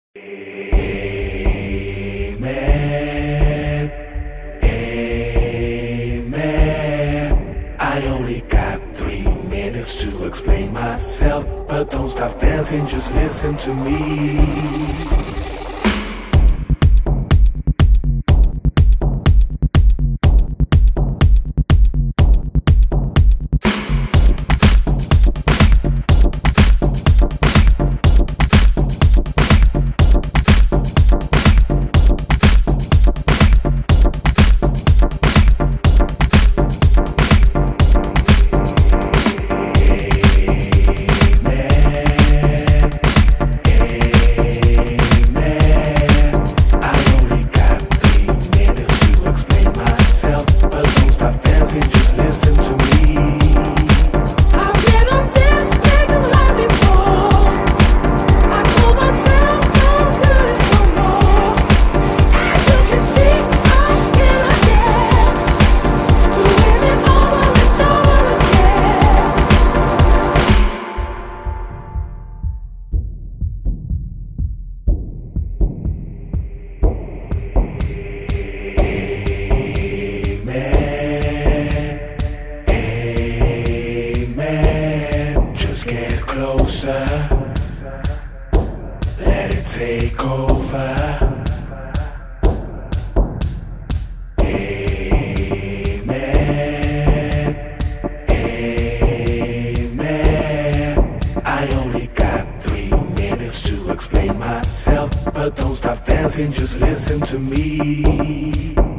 Amen, amen. I only got 3 minutes to explain myself, but don't stop dancing, just listen to me. Just listen to me. I've been on this path life before. I told myself don't do this no more. As you can see, I'm here again, doing it over and over Get closer, let it take over. Amen, amen. I only got 3 minutes to explain myself, but don't stop dancing, just listen to me.